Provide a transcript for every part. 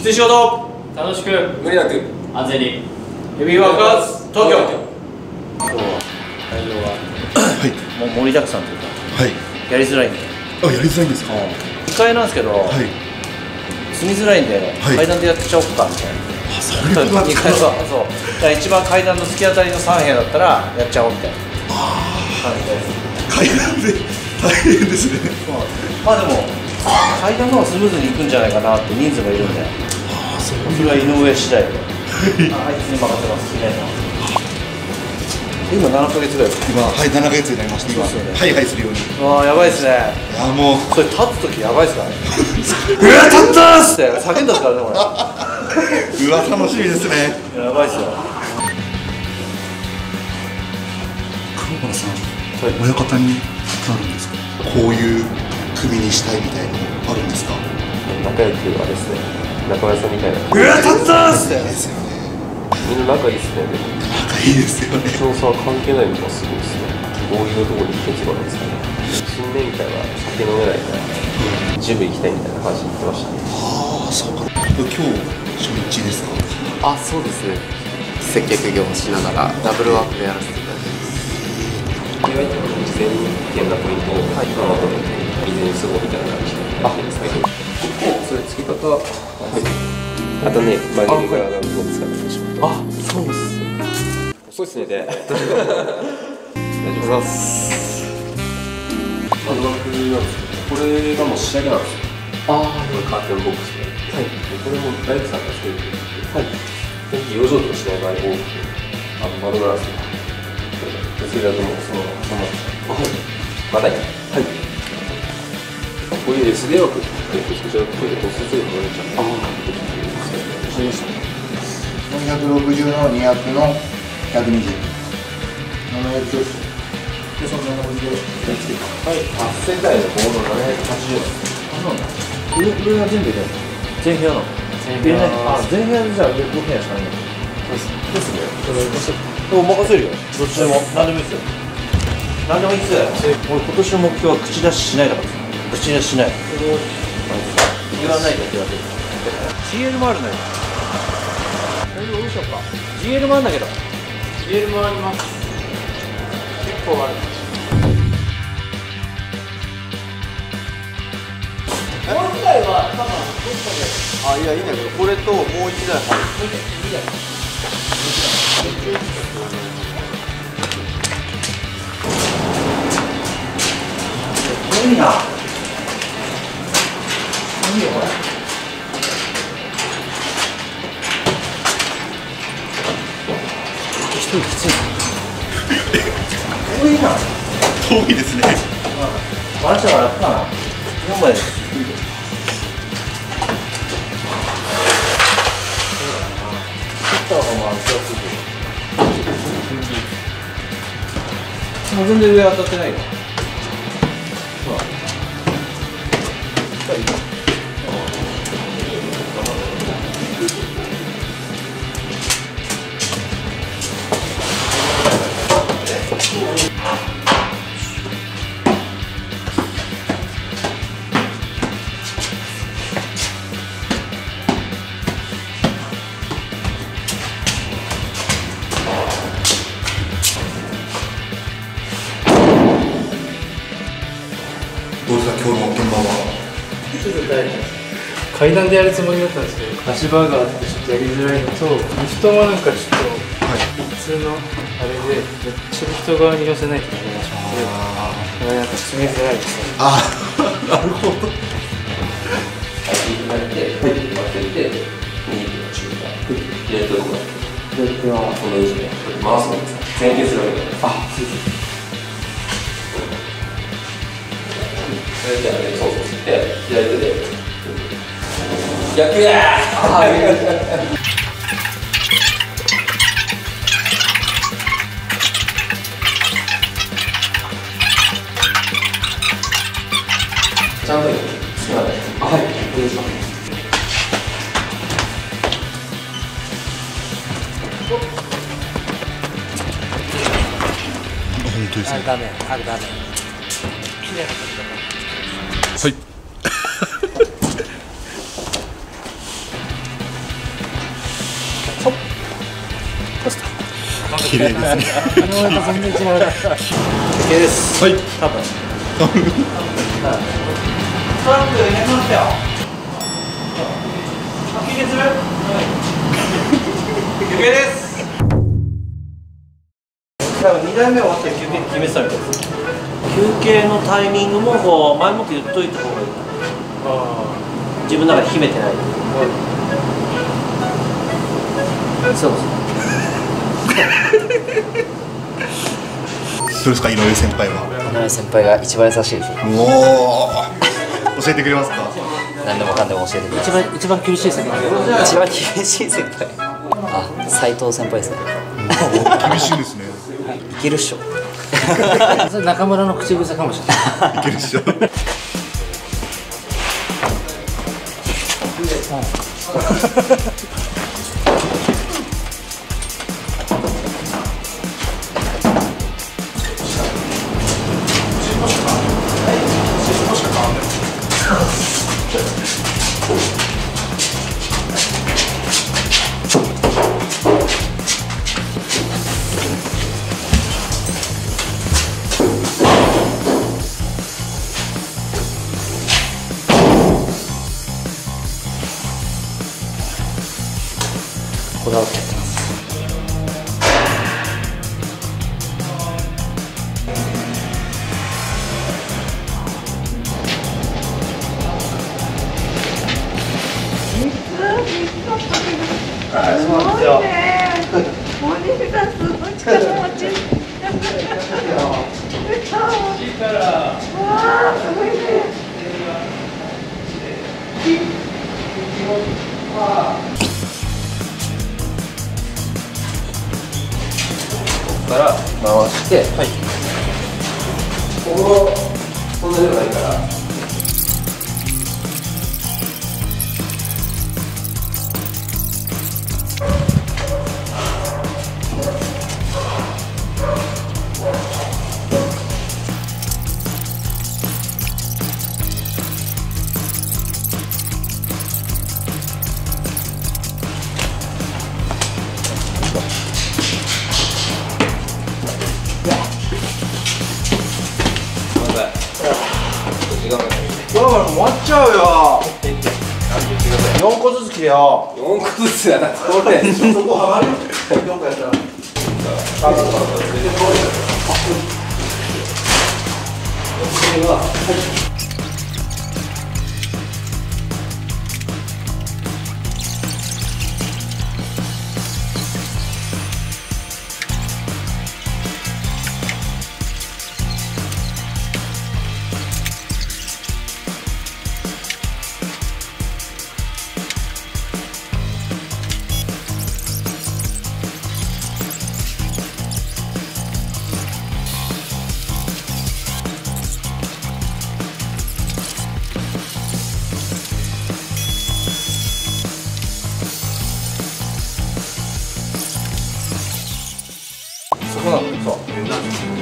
きつい仕事楽しく無理なく安全にヘビーワークアウト東京。 今日は内容ははいもう盛りだくさんというかはいやりづらいんであ、やりづらいんですか。 2階なんですけど、 はい住みづらいんで、 はい階段でやっちゃおうかみたいな。 あ、そういうことなんで 2 す階はか。 そうだから一番階段の突き当たりの3部屋だったらやっちゃおうみたいな感じです。 階段で大変ですね。 まあでも階段の方がスムーズにいくんじゃないかなって人数がいるんで、 ああ、そうそれは井上次第であいつに任せますみたいな。今7ヶ月ぐらい。 今、はい、7ヶ月になりました今、 そうですよねはいはいするように。いああやばいですね。 や、もうそれ立つ時やばいですからねうわ立ったーっつって叫んだっすからねこうわ、楽しみですね。 れやばいっすよ。 黒原さん、親方になるんですか。こういう組にしたいみたいなのあるんですか。 仲良くはですね、中村さんみたいなうわ立ったーっつってですよね。 みんな仲いいですね。でも仲いいですよね。 うちの差は関係ないのがすごいですね。どういうところに秘訣があるんですかね。新年会は酒飲めないからジム行きたいみたいな感じで言ってましたね。 ああ、そうか。今日初日ですか。 あ、そうですね。接客業をしながらダブルワークでやらせていただいて意外と事前に危険なポイントをまとめて水にすごいみたいな感じでやってるんですけど、それ付き方、あとね、曲げる側がこう使ってしまう。あ、そうです。遅いっすねで。大丈夫です。ハードワークなんですけど、これがもう仕上げなんですよ。これカーテンボックスで。はい。これも大工さんが作ってくれて、はい。養生とかしない場合多くて、窓ガラスとか。それだともうそのまま。はい。まだいい。はい。こういう SD 枠ってこちらトイレ個室で取られちゃう。 そうです。460の200の120。700でその750でつけた。 はい。世界のもの780円。 あ、そうなんだ。上が全部で全部屋なの。全部屋。あ、全部屋でじゃあ6部屋しかないんだ。ですね。お任せるよ。どっちでも何でもいいですよ。何でもいいです。俺今年の目標は口出ししないだからです。口出ししない。言わないでって言われてる。GL もあるんだよ。どうしようか。GL もあるんだけど。 GL もあります。結構ある。この機械は多分どっかで。 あ、いや、いいんだけど、これともう1台入る。 いいな。いいよこれ。一人きつい。これいいな。 遠いですね。 回したから楽かな。4枚です。もう全然上当たってないよ。 どうですか、今日の現場は。 階段でやるつもりだったんですけど、足場があってちょっとやりづらいのと、リフトもなんかちょっと普通のあれでめっちゃリフト側に寄せないとダメらしくて、これなんか詰めづらいですね。 ああ、なるほど。 左手、当てて、右手の中間、左手を左手はこの位置で回すんです。前傾するわけです。あ、そうです。そうそう。で、左手で。逆やー。ちゃんと好きなの。はい。どうですか。 本当ですね。 ダメ、ダメ。綺麗なはい。 綺麗ですね。 昨日と全然違う。 OK です。 はい。 多分。トラックいなくなったよ。休憩する？休憩です。多分2台目終わって休憩決めてたみたいです。休憩のタイミングもこう前もって言っといた方がいい。自分の中で秘めてない。そうです。 どうですか、井上先輩は。 井上先輩が一番優しいです。 おお。教えてくれますか。 何でもかんでも教えてくれます。 一番厳しい先輩。 一番厳しい先輩。あ、斉藤先輩ですね。 厳しいですね。 いけるっしょ。 それ中村の口癖かもしれない。 いけるっしょ。 こだわってやってます。 から回して、はい、ここそんなでもないから。 終わっちゃうよ。4個ずつ切れよ。 4個ずつやな。これそこはまるよ。4個やったら。 そこなの。そう。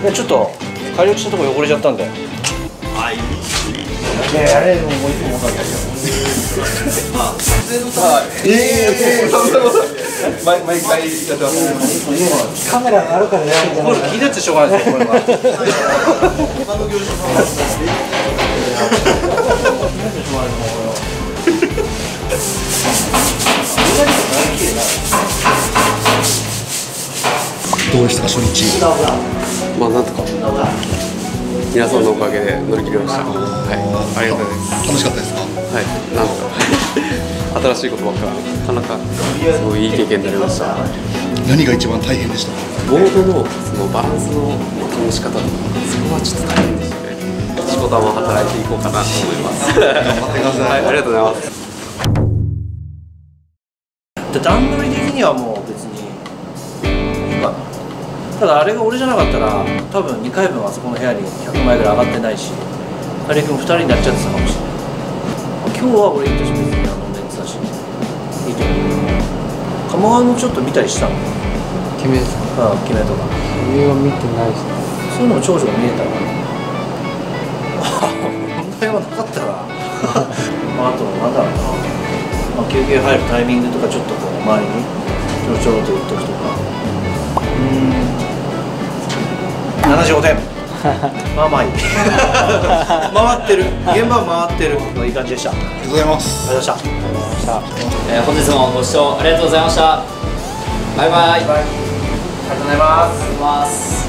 でちょっと火力したとこ汚れちゃったんで。あ、いい。あれもう一個もかんないよ。 毎回やってます。 カメラがあるからやるんじゃない。 これ気になってしょうがないですよこれは。 どうでしたか、初日。 まあなんとか皆さんのおかげで乗り切りました。はい、ありがとうございます。 楽しかったですか。 はい、なんか新しいことばっかなかなかすごいいい経験になりました。 何が一番大変でしたか。 ボードのそのバランスの保ち方とかそこはちょっと大変でしたね。仕事も働いていこうかなと思います。頑張ってください。はい、ありがとうございます。 で段取り的にはもう別にいいかな。ただあれが俺じゃなかったら多分2回分あそこの部屋に100枚ぐらい上がってないし、カリ君2人になっちゃってたかもしれない。今日は俺として別にメンツだしいいと思う。鴨川のちょっと見たりしたの。 決めですか。 決めとかそれは見てないですね。 そういうのも長所が見えたら問題はなかったらあとなんだろうな、休憩入るタイミングとかちょっとこう周りにちょろちょろと言っとくとか。 75点まあまあいい回ってる現場回ってるいい感じでした。ありがとうございます。 ありがとうございました。 本日もご視聴ありがとうございました。バイバイ。 ありがとうございます。